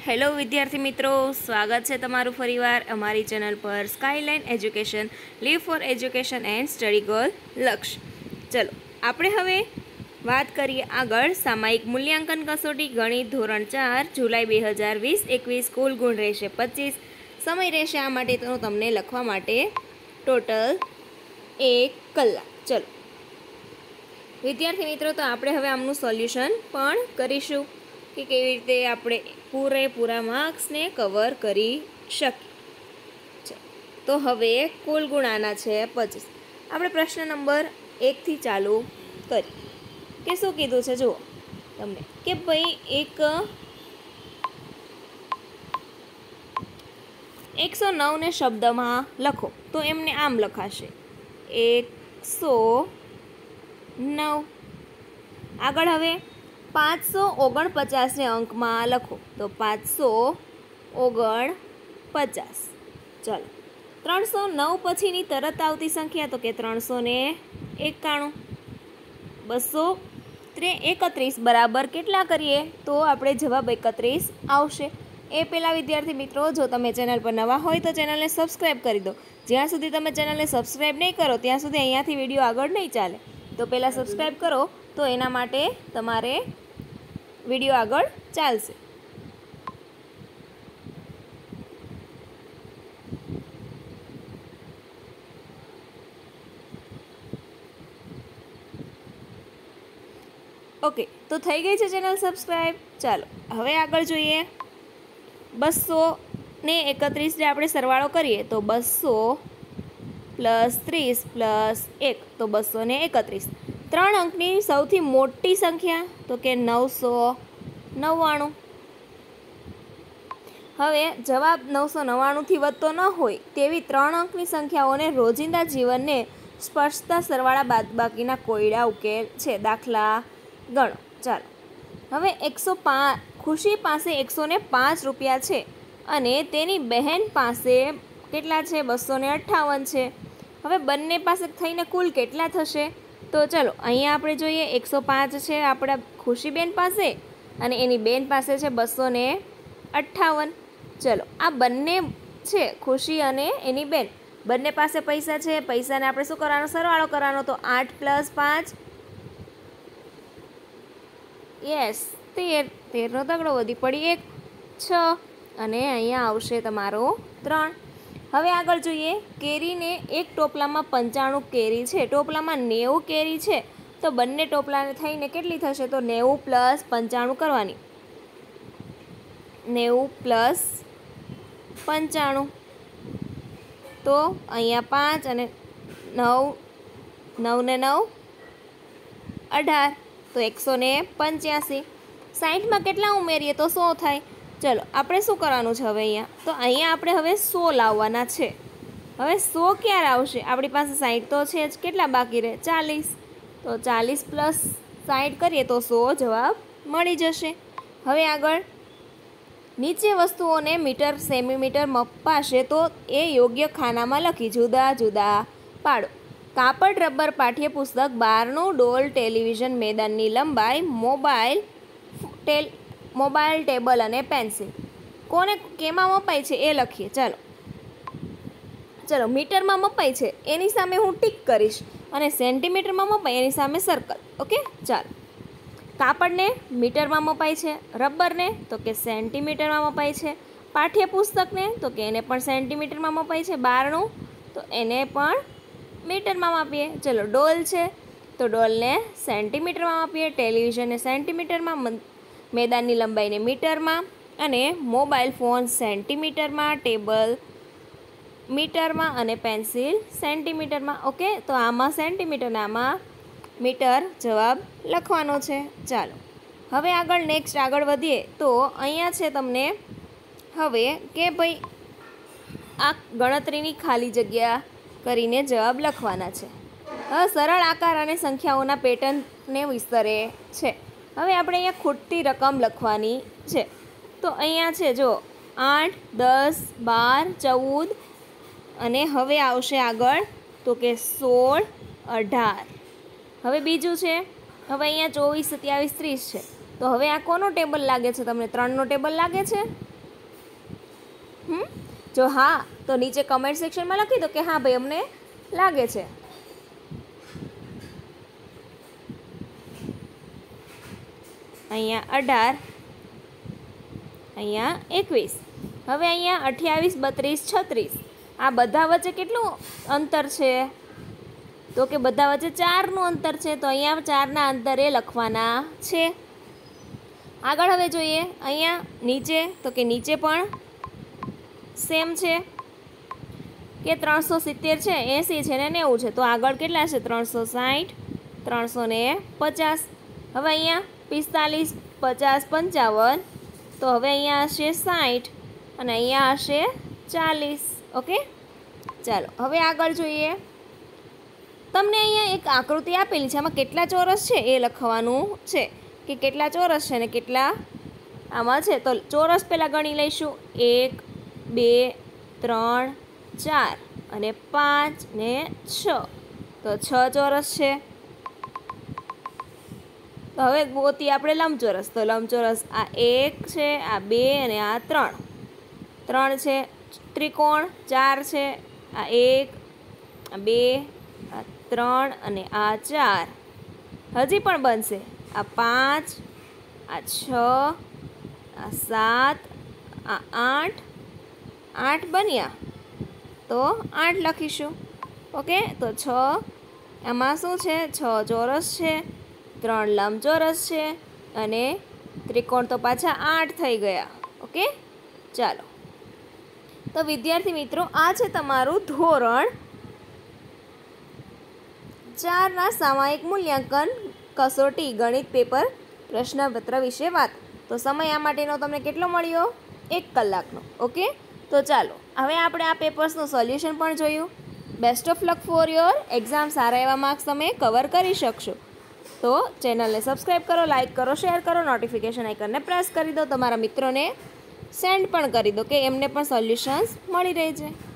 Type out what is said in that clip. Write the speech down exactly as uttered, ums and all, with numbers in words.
Hello વિદ્યાર્થી મિત્રો, સ્વાગત છે તમારું ફરીવાર અમારી ચેનલ પર skyline education. Live for education and study goal લક્ષ્ય. ચલો આપણે હવે વાત કરીએ આગળ. સામાયિક મૂલ્યાંકન કસોટી ગણિત ધોરણ ચાર જુલાઈ બે હજાર વીસ એકવીસ. કુલ ગુણ રહેશે પચીસ. સમય રહેશે આ માટે તો તમને લખવા માટે ટોટલ એક કલાક. ચલો વિદ્યાર્થી મિત્રો, તો આપણે હવે આમનું સોલ્યુશન પણ કરીશું કે કેવી રીતે આપણે પૂરેપૂરા માર્ક્સને કવર કરી શકીએ. તો હવે કુલ ગુણ આના છે પચીસ. આપણે પ્રશ્ન નંબર એકથી ચાલુ કરી કે શું કીધું છે જુઓ તમને કે ભાઈ એક એકસો નવને શબ્દમાં લખો તો એમને આમ લખાશે એકસો નવ. આગળ હવે પાંચસો ઓગણપચાસને અંકમાં લખો તો પાંચસો ઓગણપચાસ. ચાલો ત્રણસો નવ પછીની તરત આવતી સંખ્યા તો કે ત્રણસો ને એકાણું. બસો ત્રે એકત્રીસ બરાબર કેટલા કરીએ તો આપણે જવાબ એકત્રીસ આવશે. એ પહેલાં વિદ્યાર્થી મિત્રો, જો તમે ચેનલ પર નવા હોય તો ચેનલને સબસ્ક્રાઈબ કરી દો. જ્યાં સુધી તમે ચેનલને સબસ્ક્રાઈબ નહીં કરો ત્યાં સુધી અહીંયાથી વિડીયો આગળ નહીં ચાલે. તો પહેલાં સબસ્ક્રાઈબ કરો તો એના માટે તમારે વિડીયો આગળ ચાલશે. ઓકે, તો થઈ ગઈ છે ચેનલ સબસ્ક્રાઈબ. ચાલો હવે આગળ જોઈએ. બસો ને એકત્રીસને આપણે સરવાળો કરીએ તો બસો પ્લસ ત્રીસ પ્લસ એક તો બસો ને એકત્રીસ. ત્રણ અંકની સૌથી મોટી સંખ્યા તો કે નવસો નવ્વાણું. હવે જવાબ નવસો નવ્વાણુંથી વધતો ન હોય તેવી ત્રણ અંકની સંખ્યાઓને રોજિંદા જીવનને સ્પર્શતા સરવાળા બાદબાકીના કોયડા ઉકેલ છે. દાખલા ગણો. ચાલો હવે એકસો પાંચ ખુશી પાસે એકસો ને પાંચ રૂપિયા છે અને તેની બહેન પાસે કેટલા છે? બસો ને અઠ્ઠાવન છે. હવે બંને પાસે થઈને કુલ કેટલા થશે? તો ચલો અહીંયા આપણે જોઈએ એકસો પાંચ છે આપણા ખુશીબેન પાસે અને એની બેન પાસે છે બસો ને અઠ્ઠાવન. ચલો આ બંને છે ખુશી અને એની બેન, બંને પાસે પૈસા છે. પૈસાને આપણે શું કરવાનો? સરવાળો કરવાનો. તો આઠ પ્લસ પાંચ યસ તેર. તેરનો તગડો વધી પડી એક છ અને અહીંયા આવશે તમારો ત્રણ. હવે આગળ જોઈએ. કેરીને એક ટોપલામાં પંચાણું કેરી છે, ટોપલામાં નેવું કેરી છે તો બંને ટોપલાને થઈને કેટલી થશે? તો નેવું પ્લસ પંચાણું કરવાની. નેવું પ્લસ પંચાણું તો અહીંયા પાંચ અને નવ, નવ ને નવ અઢાર તો એકસો ને પંચ્યાસી. સાઠમાં કેટલા ઉમેરીએ તો સો થાય. ચલો આપણે શું કરવાનું છે હવે અહીંયા? તો અહીંયા આપણે હવે સો લાવવાના છે. હવે સો ક્યારે આવશે? આપણી પાસે સાઠ તો છે જ, કેટલા બાકી રહે? ચાલીસ. તો ચાલીસ પ્લસ સાઠ કરીએ તો સો જવાબ મળી જશે. હવે આગળ નીચે વસ્તુઓને મીટર સેમીમીટર મપાશે તો એ યોગ્ય ખાનામાં લખી જુદા જુદા પાડો. કાપડ રબર પાઠ્યપુસ્તક બારનું ડોલ ટેલિવિઝન મેદાનની લંબાઈ મોબાઈલ ટેલ મોબાઈલ ટેબલ અને પેન્સિલ કોને કેમાં મપાય છે એ લખીએ. ચાલો ચલો મીટરમાં મપાય છે એની સામે હું ટીક કરીશ અને સેન્ટીમીટરમાં મપાય એની સામે સર્કલ. ઓકે ચાલો. કાપડને મીટરમાં મપાય છે, રબરને તો કે સેન્ટીમીટરમાં મપાય છે, પાઠ્યપુસ્તકને તો કે એને પણ સેન્ટીમીટરમાં મપાય છે, બારણું તો એને પણ મીટરમાં માપીએ. ચલો ડોલ છે તો ડોલને સેન્ટીમીટરમાં માપીએ, ટેલિવિઝનને સેન્ટીમીટરમાં, મેદાનની લંબાઈને મીટરમાં અને મોબાઈલ ફોન સેન્ટીમીટરમાં, ટેબલ મીટરમાં અને પેન્સિલ સેન્ટીમીટરમાં. ઓકે, તો આમાં સેન્ટીમીટર ને આમાં મીટર જવાબ લખવાનો છે. ચાલો હવે આગળ નેક્સ્ટ આગળ વધીએ તો અહીંયા છે તમને હવે કે ભાઈ આ ગણતરીની ખાલી જગ્યા કરીને જવાબ લખવાના છે. હવે સરળ આકાર અને સંખ્યાઓના પેટર્નને વિસ્તરે છે. હવે આપણે અહીંયા ખૂટતી રકમ લખવાની છે. તો અહીંયા છે જો આઠ, દસ, બાર, ચૌદ અને હવે આવશે આગળ તો કે સોળ, અઢાર. હવે બીજું છે હવે અહીંયા ચોવીસ, સત્યાવીસ, ત્રીસ છે તો હવે આ કોનો ટેબલ લાગે છે તમને? ત્રણનો ટેબલ લાગે છે? હમ જો હા તો નીચે કમેન્ટ સેક્શનમાં લખી દો કે હા ભાઈ અમને લાગે છે. અહીંયા અઢાર, અહીંયા એકવીસ. હવે અહીંયા અઠ્યાવીસ, બત્રીસ, છત્રીસ, આ બધા વચ્ચે કેટલું અંતર છે? તો કે બધા વચ્ચે ચારનું અંતર છે, તો અહીંયા ચારના અંતરે લખવાના છે. આગળ હવે જોઈએ અહીંયા નીચે, તો કે નીચે પણ સેમ છે કે ત્રણસો સિત્તેર છે, એંસી છે ને નેવું છે, તો આગળ કેટલા છે? ત્રણસો સાઠ, ત્રણસો ને પચાસ. હવે અહીંયા પિસ્તાલીસ, પચાસ, પંચાવન, તો હવે અહીંયા હશે સાઠ અને અહીંયા હશે ચાલીસ. ઓકે, ચાલો હવે આગળ જોઈએ. તમને અહીંયા એક આકૃતિ આપેલી છે, આમાં કેટલા ચોરસ છે એ લખવાનું છે કે કેટલા ચોરસ છે ને કેટલા આમાં છે. તો ચોરસ પહેલાં ગણી લઈશું. એક, બે, ત્રણ, ચાર અને પાંચ ને છ, તો છ ચોરસ છે. તો હવે ગોતી આપણે લંબચોરસ. તો લંબચોરસ આ એક છે, આ બે અને આ ત્રણ, ત્રણ છે. ત્રિકોણ ચાર છે, આ એક, આ બે, આ ત્રણ અને આ ચાર. હજી પણ બનશે આ પાંચ, આ છ, આ સાત, આ આઠ, આઠ બન્યા તો આઠ લખીશું. ઓકે, તો છ આમાં શું છે? છ ચોરસ છે, ત્રણ લંબચોરસ છે અને ત્રિકોણ તો પાછા આઠ થઈ ગયા. ઓકે, ચાલો. તો વિદ્યાર્થી મિત્રો, આ છે તમારું ધોરણ ચારના સામાયિક મૂલ્યાંકન કસોટી ગણિત પેપર પ્રશ્નપત્ર વિશે વાત. તો સમય આ માટેનો તમને કેટલો મળ્યો? એક કલાકનો. ઓકે, તો ચાલો હવે આપણે આ પેપર્સનું સોલ્યુશન પણ જોયું. Best of luck for your exam. સારા એવા માર્ક્સ તમે કવર કરી શકશો. તો ચેનલને સબસ્ક્રાઈબ કરો, લાઇક કરો, શેર કરો, નોટિફિકેશન આઇકનને પ્રેસ કરી દો, તમારા મિત્રોને સેન્ડ પણ કરી દો કે એમને પણ સોલ્યુશન્સ મળી રહે છે.